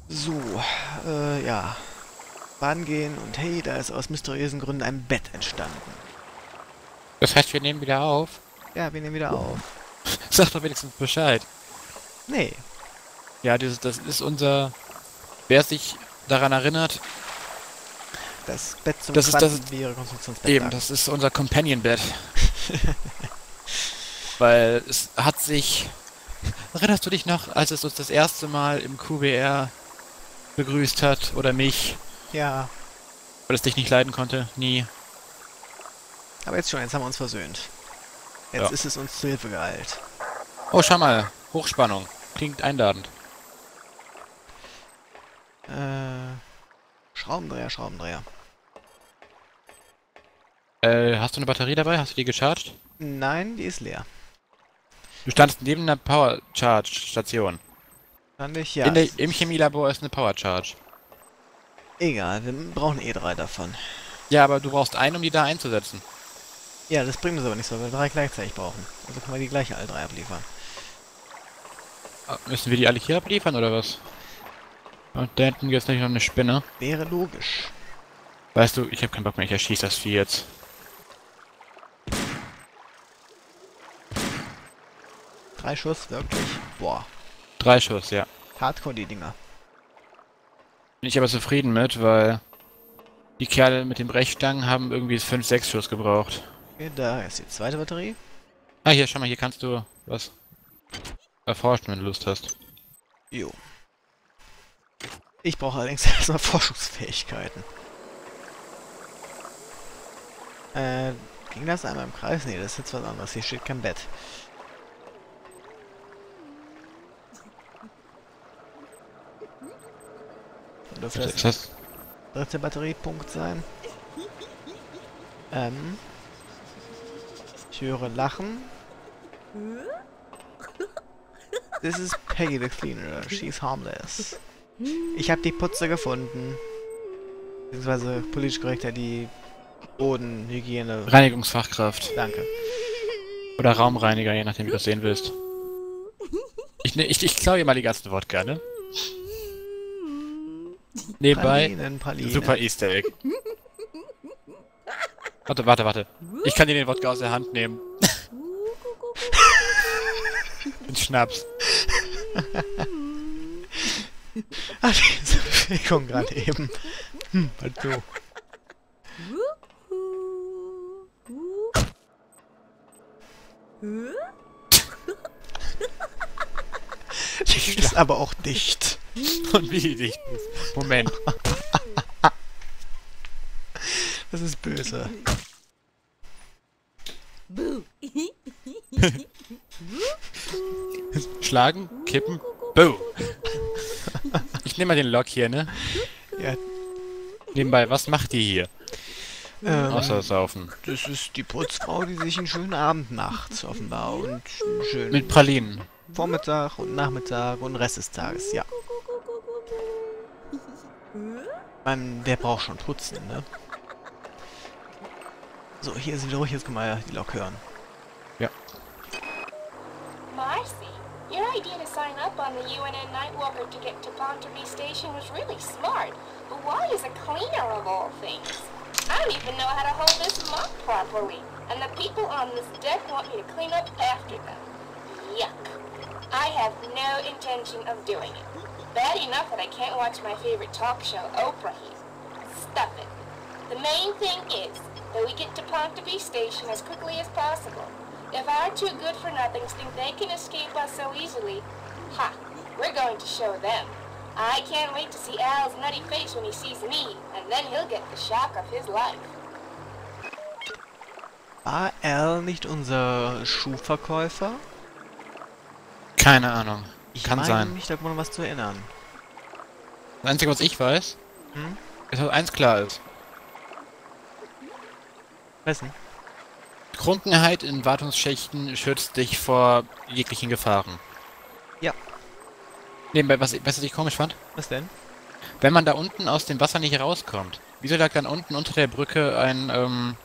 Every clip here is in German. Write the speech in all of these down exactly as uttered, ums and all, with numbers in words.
So, äh, ja. Baden gehen und hey, da ist aus mysteriösen Gründen ein Bett entstanden. Das heißt, wir nehmen wieder auf. Ja, wir nehmen wieder auf. Sag doch wenigstens Bescheid. Nee, Ja, dieses, das ist unser. Wer sich daran erinnert, das Bett zum das ist das ist, Quantenvirenkonstruktionsbett eben, lag. das ist unser Companion-Bett. Weil es hat sich. Erinnerst du dich noch, als es uns das erste Mal im Q B R begrüßt hat oder mich, Ja, weil es dich nicht leiden konnte? Nie. aber jetzt schon, jetzt haben wir uns versöhnt. Jetzt Ja. ist es uns zu Hilfe geeilt. Oh, schau mal. Hochspannung. Klingt einladend. Äh, Schraubendreher, Schraubendreher. Äh, hast du eine Batterie dabei? Hast du die gecharged? Nein, die ist leer. Du standst neben einer Power Charge Station. Fand ich, ja. In der, Es Im ist Chemielabor ist eine Power Charge. egal, wir brauchen eh drei davon. Ja, aber du brauchst einen, um die da einzusetzen. Ja, das bringt uns aber nicht so, weil wir drei gleichzeitig brauchen. Also können wir die gleiche alle drei abliefern. Ah, müssen wir die alle hier abliefern oder was? Und da hinten gibt's nämlich noch eine Spinne. Wäre logisch. Weißt du, ich habe keinen Bock mehr, ich erschieße das Vieh jetzt. Drei Schuss, wirklich. Boah, Drei Schuss, ja. hardcore die Dinger. Bin ich aber zufrieden mit, weil die Kerle mit den Brechstangen haben irgendwie fünf, sechs Schuss gebraucht. Okay, da ist die zweite Batterie. Ah, hier, schau mal, hier kannst du was erforschen, wenn du Lust hast. Jo. Ich brauche allerdings erstmal Forschungsfähigkeiten. Äh, ging das einmal im Kreis? Nee, das ist jetzt was anderes. Hier steht kein Bett. Dann dürfte Was das ist der das? dritte Batteriepunkt sein. Ähm. Ich höre Lachen. This is Peggy the Cleaner. She's harmless. Ich habe die Putze gefunden. Beziehungsweise politisch korrekter die Bodenhygiene. Reinigungsfachkraft. Danke. Oder Raumreiniger, je nachdem, wie du das sehen willst. Ich, ne, ich, ich klaue ihr mal die ganzen Wodka, ne? Nebenbei, Pralinen, Pralinen. super Easter Egg. Warte, warte, warte. Ich kann dir den Wodka aus der Hand nehmen. Den Schnaps. Ah, diese Bewegung gerade eben. Hm, halt so. Die ist aber auch dicht. Und wie dicht ist. Moment. Das ist böse. Schlagen, kippen, boom. Ich nehme mal den Lock hier, ne? Ja, Nebenbei, was macht die hier? ähm, Außer saufen. das ist die Putzfrau, die sich einen schönen Abend macht, offenbar. Und einen schönen Mit Pralinen. Vormittag und Nachmittag und Rest des Tages, ja. Man, wer braucht schon putzen, ne? So, hier ist wieder ruhig, jetzt können wir die Lok hören. Ja. Marcy, your idea to sign up on the U N N Nightwalker to get to Ponterby Station was really smart, but why is a cleaner of all things? I don't even know how to hold this mop properly, and the people on this deck want me to clean up after them. Yuck. I have no intention of doing it. Bad enough that I can't watch my favorite talk show, Oprah here. Stuff it. The main thing is that we get to Ponterby Station as quickly as possible. If our two good-for-nothings think they can escape us so easily, ha, we're going to show them. I can't wait to see Al's nutty face when he sees me, and then he'll get the shock of his life. War Al nicht unser Schuhverkäufer? Keine Ahnung. Ich Kann meine sein. mich da wohl noch was zu erinnern. Das Einzige, was ich weiß, Hm? ist, dass eins klar ist. Wessen? Trunkenheit in Wartungsschächten schützt dich vor jeglichen Gefahren. Ja. Nebenbei, was, was ich komisch fand, Was denn? wenn man da unten aus dem Wasser nicht rauskommt, wieso lag dann unten unter der Brücke ein, ähm,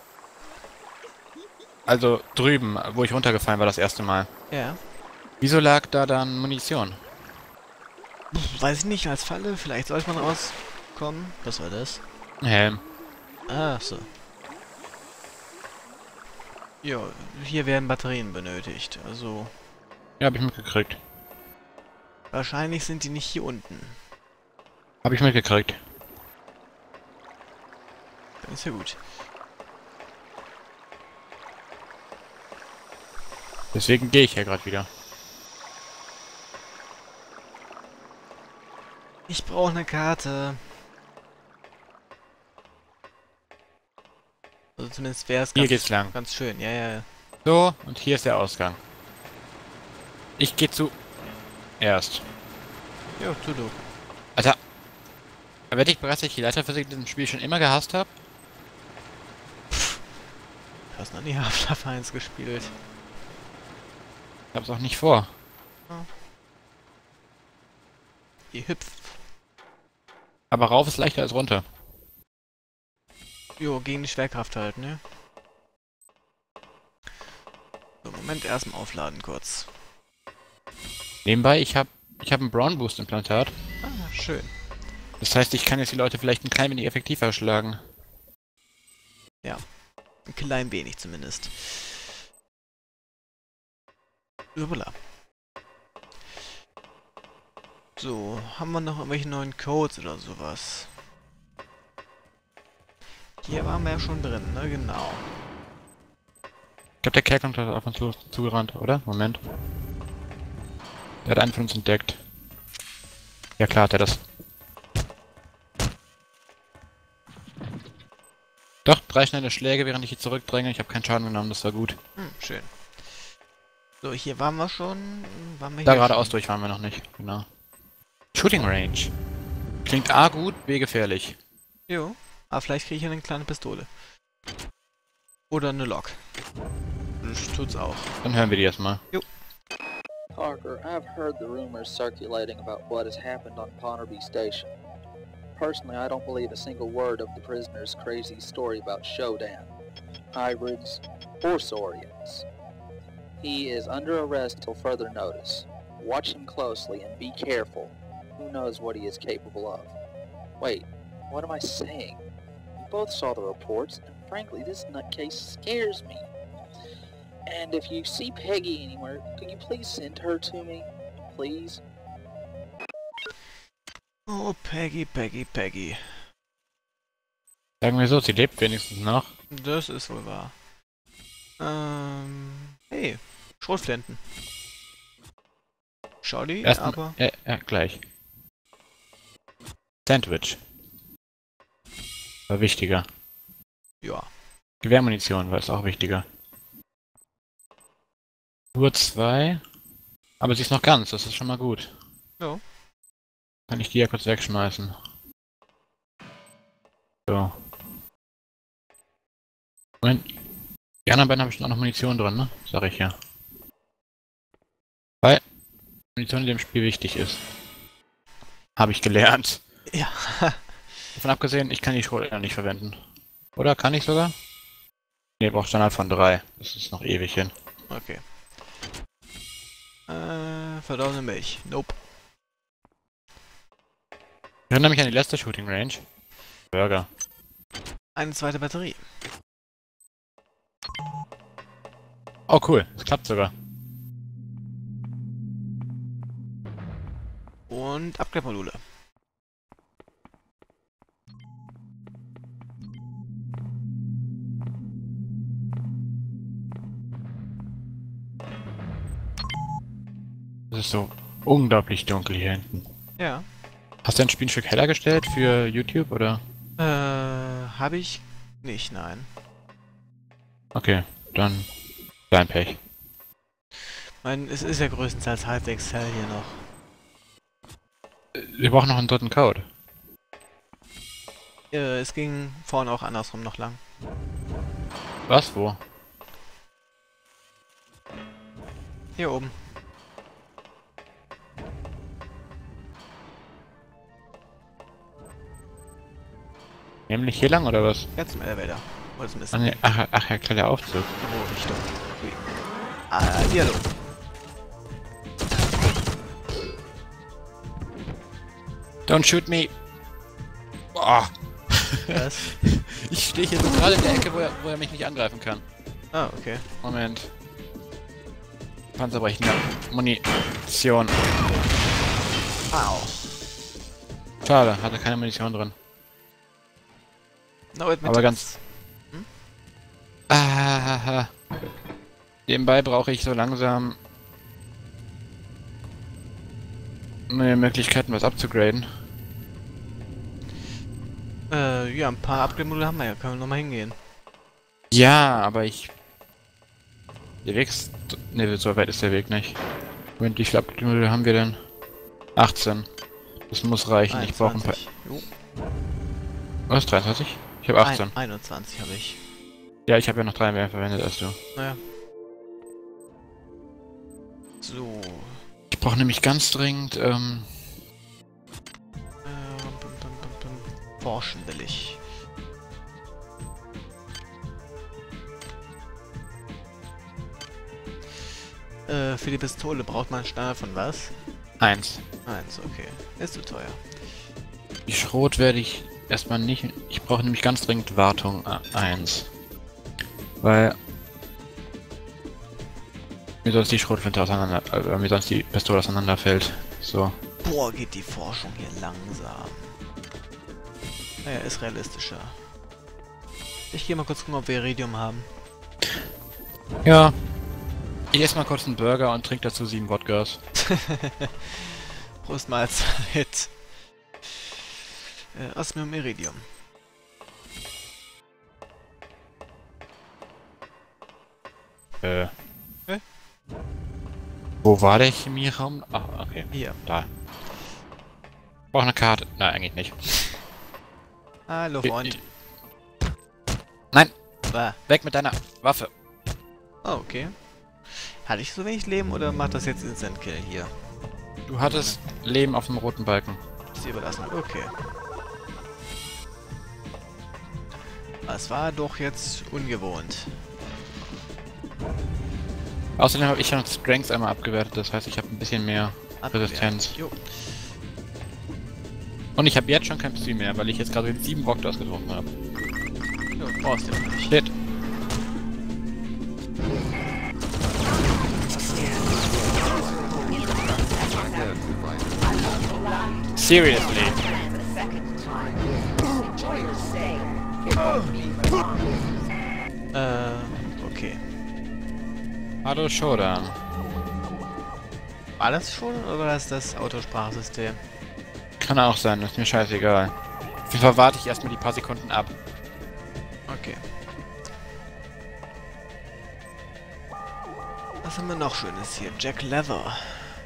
also drüben, wo ich runtergefallen war das erste Mal, Ja. wieso lag da dann Munition? Pff, weiß ich nicht, als Falle, vielleicht sollte man rauskommen. Was war das? Ein Helm. Ah, so. Ja, hier werden Batterien benötigt. Also, Ja, hab ich mitgekriegt. wahrscheinlich sind die nicht hier unten. Hab ich mitgekriegt. Dann ist ja gut. Deswegen gehe ich ja gerade wieder. Ich brauche eine Karte. Also zumindest wäre es Hier ganz, geht's lang. ganz schön. Ja, ja, ja. So, und hier ist der Ausgang. Ich gehe zu... Erst. Jo, tu du. Alter. Werde ich bereits, dass ich die Leiterphysik in diesem Spiel schon immer gehasst habe? Du hast noch nie Half-Life eins gespielt. Ich hab's auch nicht vor. Ihr hüpft. Aber rauf ist leichter als runter. Jo, gegen die Schwerkraft halt, ne? So, Moment, erstmal aufladen kurz. Nebenbei, ich habe ich hab ein Brown Boost Implantat. Ah, schön. Das heißt, ich kann jetzt die Leute vielleicht ein klein wenig effektiver schlagen. Ja. Ein klein wenig zumindest. Hoppala. So, haben wir noch irgendwelche neuen Codes oder sowas? Hier waren wir ja schon drin, ne? Genau. Ich glaube, der Kerl kommt da auf uns zu, zugerannt, oder? Moment. Der hat einen von uns entdeckt. Ja klar hat er das. Doch, drei schnelle Schläge, während ich hier zurückdränge. Ich habe keinen Schaden genommen, das war gut. Hm, schön. So, hier waren wir schon. Waren wir Da hier geradeaus schon? durch waren wir noch nicht, genau. Shooting Range. Klingt A gut, B gefährlich. Jo. Aber vielleicht kriege ich eine kleine Pistole. Oder eine Lok. Das tut's auch. Dann hören wir die erstmal. Parker, I've heard the rumors circulating about what has happened on Ponderby Station. Personally, I don't believe a single word of the prisoner's crazy story about Shodan, hybrids, or Saurians. He is under arrest till further notice. Watch him closely and be careful. Who knows what he is capable of. Wait, what am I saying? We both saw the reports, and frankly, this nutcase scares me. And if you see Peggy anywhere, could you please send her to me? Please? Oh, Peggy, Peggy, Peggy. Sagen wir so, sie lebt wenigstens noch. Das ist wohl wahr. Ähm. Hey, Schrotflinten. Schau die, Erst aber. Ja, ja, gleich. Sandwich. War wichtiger. Ja. Gewehrmunition war es auch wichtiger. Nur zwei. Aber sie ist noch ganz, das ist schon mal gut. Ja. Kann ich die ja kurz wegschmeißen. So. Moment. Die anderen beiden habe ich auch noch Munition drin, ne? Sag ich ja. Weil Munition in dem Spiel wichtig ist. Habe ich gelernt. Ja. Davon abgesehen, ich kann die Schrotflinte nicht verwenden. Oder? Kann ich sogar? Ne, braucht Standard von drei. Das ist noch ewig hin. Okay. Äh, verdaute Milch. Nope. Ich erinnere mich an die letzte Shooting Range. Burger. Eine zweite Batterie. Oh cool, das klappt sogar. Und Abklappmodule. Das ist so unglaublich dunkel hier hinten. Ja. Hast du ein Spiel ein Stück heller gestellt für YouTube, oder? Äh, habe ich nicht, nein. Okay, dann dein Pech. Mein, es ist ja größtenteils halbwegs hell hier noch. Wir brauchen noch einen dritten Code. Äh, es ging vorne auch andersrum noch lang. Was? Wo? Hier oben. Nämlich hier lang, oder was? Jetzt zum Elevator. Oder zumindest Ach, nee, ach, ach ja, klar, der Aufzug. oh, Richtung. Ui. Ah, Dialog. Don't shoot me! Boah! Was? Ich stehe hier so gerade in der Ecke, wo er, wo er mich nicht angreifen kann. Ah, okay. Moment. Panzerbrechende Munition. Au. Schade, hatte keine Munition drin. No, admit Aber it. ganz... Hm? Ah, nebenbei brauche ich so langsam neue Möglichkeiten, was abzugraden. Äh, ja, ein paar Upgrade-Module haben wir ja. Können wir nochmal hingehen. Ja, aber ich... Der Weg ist... Ne, so weit ist der Weg nicht. Moment, wie viele Upgrade-Module haben wir denn? achtzehn. Das muss reichen. Ich brauche ein paar... einundzwanzig. Jo. Was? dreiundzwanzig? Ich habe achtzehn. Ein, einundzwanzig habe ich. Ja, ich habe ja noch drei mehr verwendet als du. Naja. So. Ich brauche nämlich ganz dringend, ähm... Äh, bum, bum, bum, bum. Forschen will ich. Äh, für die Pistole braucht man einen Standard von was? eins. Eins, okay. Ist zu teuer. Die Schrot werde ich erstmal nicht... Ich brauche nämlich ganz dringend Wartung eins. Weil... Mir sonst die Schrotflinte auseinander... Äh, mir sonst die Pistole auseinanderfällt. So. Boah, geht die Forschung hier langsam. Naja, ist realistischer. Ich gehe mal kurz gucken, ob wir Iridium haben. Ja. Ich esse mal kurz einen Burger und trinke dazu sieben Wodkas. Prost Mahlzeit. Äh, Osmium Iridium. Äh. Hä? Wo war der Chemieraum? Ah, okay. Hier. Da. Brauche eine Karte. Nein, eigentlich nicht. Hallo, Ge- Freund. Nein! Bah. Weg mit deiner Waffe! Oh, okay. Hatte ich so wenig Leben oder macht das jetzt Instant Kill hier? Du hattest Leben auf dem roten Balken. Ist dir überlassen. Okay. Das war doch jetzt ungewohnt. Außerdem habe ich ja noch Strength einmal abgewertet, das heißt, ich habe ein bisschen mehr Resistenz. Jo. Und ich habe jetzt schon kein Psy mehr, weil ich jetzt gerade den sieben Wodkas getroffen habe. Jo, brauchst du ja nicht. Shit. Seriously. Äh, okay. Hallo Shodan. War das schon oder war das das Autosprachsystem? Kann auch sein, ist mir scheißegal. Auf jeden Fall warte ich erstmal die paar Sekunden ab. Okay. Was haben wir noch Schönes hier? Jack Leather.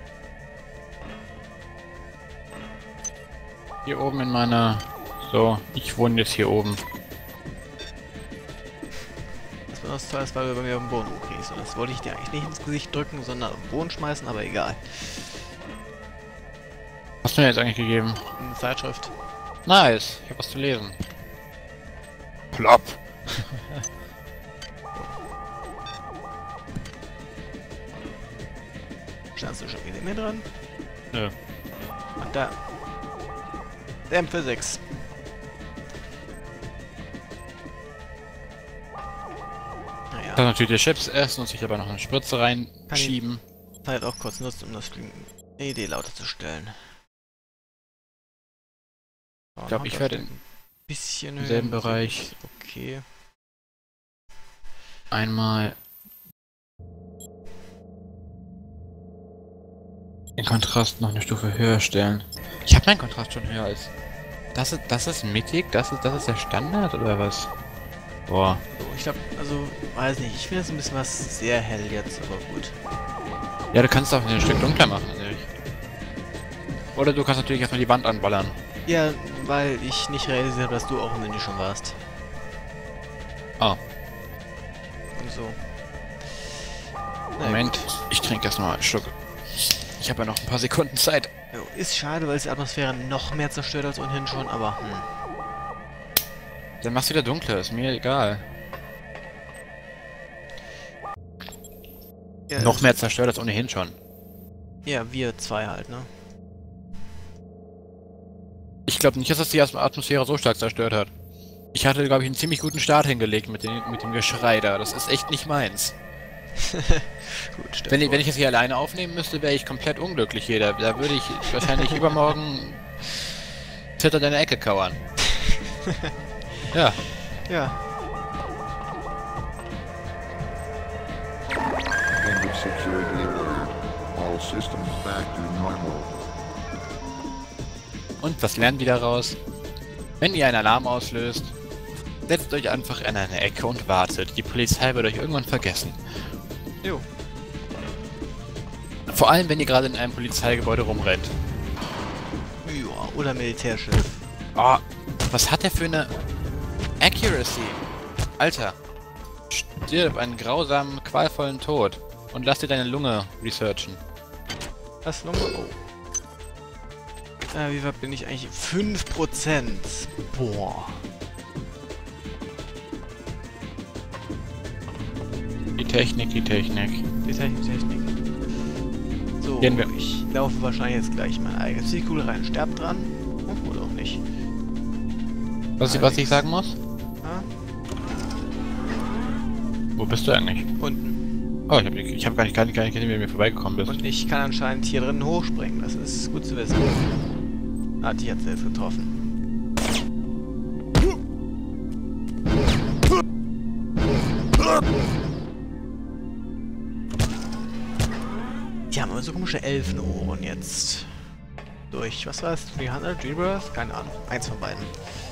Hier oben in meiner... So, ich wohne jetzt hier oben. Das war das Teuerste, weil du bei mir auf den Boden umkriegst. Und das wollte ich dir eigentlich nicht ins Gesicht drücken, sondern auf den Boden schmeißen, aber egal. Was hast du mir jetzt eigentlich gegeben? Eine Zeitschrift. Nice, ich hab was zu lesen. Plopp. Standst du schon wieder mir dran? Nö. Und da. M Physics. Naja, Kann natürlich die Chips essen und sich aber noch eine Spritze reinschieben. Zeit auch kurz nutzen, um das Screen E D lauter zu stellen. Ich glaube, ich werde im bisschen höher. selben Bereich Okay. einmal den Kontrast noch eine Stufe höher stellen. Ich habe meinen Kontrast schon höher als... Das ist, das ist mittig? Das ist, das ist der Standard oder was? Boah. So, ich glaube, also, weiß nicht, ich finde das ein bisschen was sehr hell jetzt, aber gut. Ja, du kannst auch ein Stück dunkler machen, natürlich. Oder du kannst natürlich erstmal die Wand anballern. Ja, weil ich nicht realisiert habe, dass du auch im Menü schon warst. Ah. Und so. Na Moment, gut. ich trinke erstmal einen Schluck. Ich habe ja noch ein paar Sekunden Zeit. Jo, ist schade, weil es die Atmosphäre noch mehr zerstört als ohnehin schon, aber hm. Dann machst du wieder dunkler, ist mir egal. Ja, Noch mehr zerstört als ohnehin schon. Ja, wir zwei halt, ne? Ich glaube nicht, dass das die Atmosphäre so stark zerstört hat. Ich hatte, glaube ich, einen ziemlich guten Start hingelegt mit, den, mit dem Geschrei da. Das ist echt nicht meins. Gut, Wenn ich, wenn ich es hier alleine aufnehmen müsste, wäre ich komplett unglücklich hier. Da, da würde ich wahrscheinlich übermorgen zitternd in der Ecke kauern. Ja. Ja. End of security alert. All systems back to normal. Und was lernen wir daraus? Wenn ihr einen Alarm auslöst, setzt euch einfach in eine Ecke und wartet. Die Polizei wird euch irgendwann vergessen. Jo. Vor allem, wenn ihr gerade in einem Polizeigebäude rumrennt. Ja, oder Militärschiff. Oh, was hat der für eine Accuracy? Alter, stirb einen grausamen, qualvollen Tod und lass dir deine Lunge researchen. Was Lunge? Oh. Äh, wie weit bin ich eigentlich? fünf Prozent. Boah. Die Technik, die Technik. Die Technik, die Technik. So, Gehen wir. ich laufe wahrscheinlich jetzt gleich in mein eigenes Vehikel rein. Sterb dran. Oh, oder auch nicht. Was, ich- was ich sagen muss? Ah, Wo bist du eigentlich? unten. Oh, ich habe ich hab gar nicht, gar nicht, gar nicht gesehen, wie du mir vorbeigekommen bist. Und ich kann anscheinend hier drin hochspringen. Das ist gut zu wissen. Ah, die hat sie jetzt getroffen. Die haben aber so komische Elfenohren jetzt. Durch, was war es? dreihundert? Rebirth? Keine Ahnung. Eins von beiden.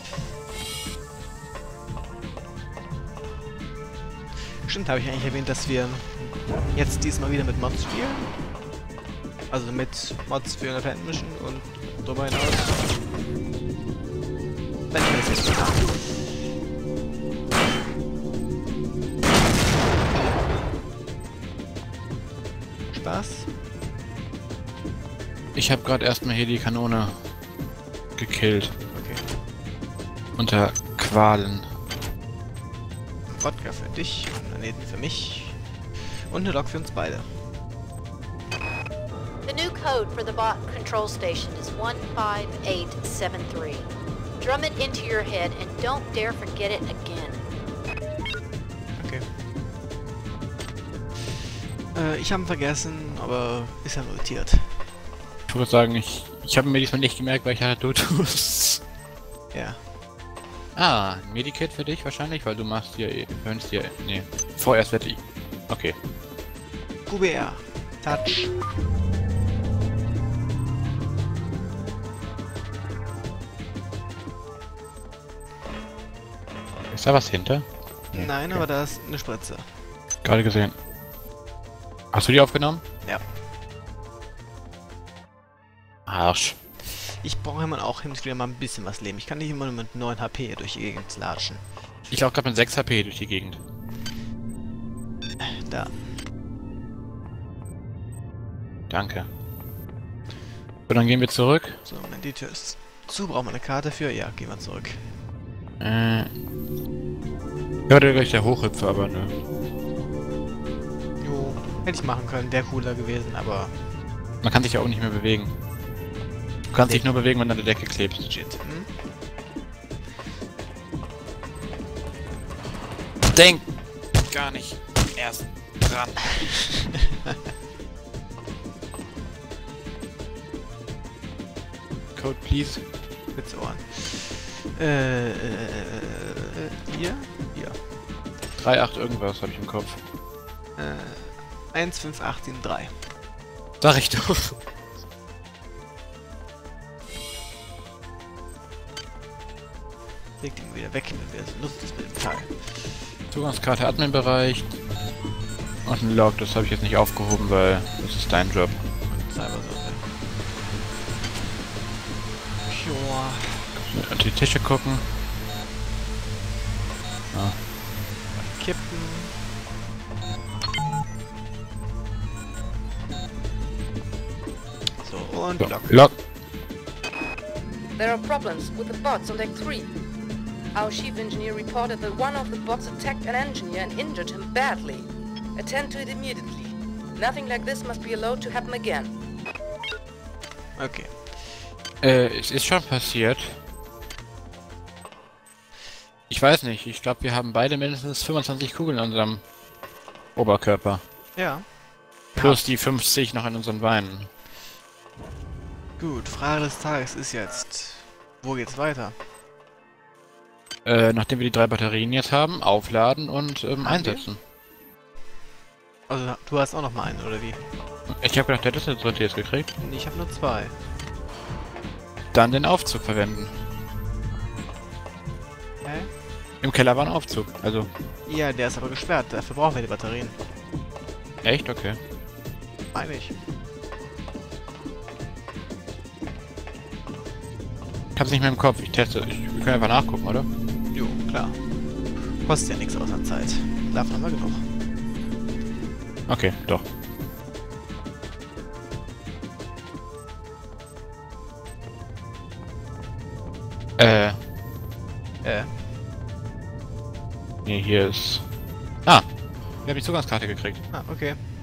Stimmt, habe ich eigentlich erwähnt, dass wir jetzt diesmal wieder mit Mods spielen? Also mit Mods für eine Fan Mission und darüber hinaus. Wenn ich das jetzt mache. Spaß? Ich habe gerade erstmal hier die Kanone gekillt. Okay. Unter Qualen. Wodka für dich und Planeten für mich. Und eine Lok für uns beide. The new code for the bot control station is one five eight seven three. Drum it into your head and don't dare forget it again. Okay. Äh, ich habe ihn vergessen, aber ist ja notiert. Ich würde sagen, ich, ich habe mir diesmal nicht gemerkt, weil ich hatte du tust. Ja. Ah, ein Medikit für dich wahrscheinlich, weil du machst hier, könntest hier, nee, vorerst wette ich. Okay. Q B R. Touch. Ist da was hinter? Nein, aber da ist eine Spritze. Gerade gesehen. Hast du die aufgenommen? Ja. Arsch. Ich brauche immer auch hin und wieder mal ein bisschen was Leben. Ich kann nicht immer nur mit neun H P durch die Gegend latschen. Ich laufe gerade mit sechs H P durch die Gegend. Da. Danke. So, dann gehen wir zurück. So, Moment, die Tür ist zu. Brauchen wir eine Karte für? Ja, gehen wir zurück. Äh. Ja, der gleich der Hochhüpfer, aber ne. Jo, hätte ich machen können. Wäre cooler gewesen, aber... Man kann sich ja auch nicht mehr bewegen. Du kannst dich nur bewegen, wenn du an der Decke klebst. Legit. Hm? Denk gar nicht erst dran. Code, please. Spitze Ohren. Äh, äh, hier? Hier. drei acht irgendwas habe ich im Kopf. Äh, eins fünf acht sieben drei. Sag ich doch. Leg den wieder weg, wenn wir so Lust ist mit dem Teil. Zugangskarte Admin-Bereich. Und ein Log, das habe ich jetzt nicht aufgehoben, weil das ist dein Job. Und Cybersoße. Joa. Mit an die Tische gucken. Ja. Kippen. So, und So, Block. Log. There are problems with the bots on deck three. Our chief engineer reported that one of the bots attacked an engineer and injured him badly. Attend to it immediately. Nothing like this must be allowed to happen again. Okay. Äh, es ist schon passiert. Ich weiß nicht, ich glaube, wir haben beide mindestens fünfundzwanzig Kugeln in unserem Oberkörper. Ja. Plus die fünfzig noch in unseren Beinen. Gut, Frage des Tages ist jetzt, wo geht's weiter? Äh, nachdem wir die drei Batterien jetzt haben, aufladen und ähm, Haben einsetzen. Also, du hast auch noch mal einen, oder wie? Ich habe gedacht, der hätte das jetzt gekriegt. Ich habe nur zwei. Dann den Aufzug verwenden. Hä? Im Keller war ein Aufzug, also... Ja, der ist aber gesperrt, dafür brauchen wir die Batterien. Echt? Okay. Meine ich. Ich hab's nicht mehr im Kopf, ich teste. Ich, wir können einfach nachgucken, oder? Jo, klar. Kostet ja nichts außer Zeit. Davon haben wir genug. Okay, doch. Äh, Äh, nee, hier ist... Ah! Wir haben die Zugangskarte gekriegt. ah, okay.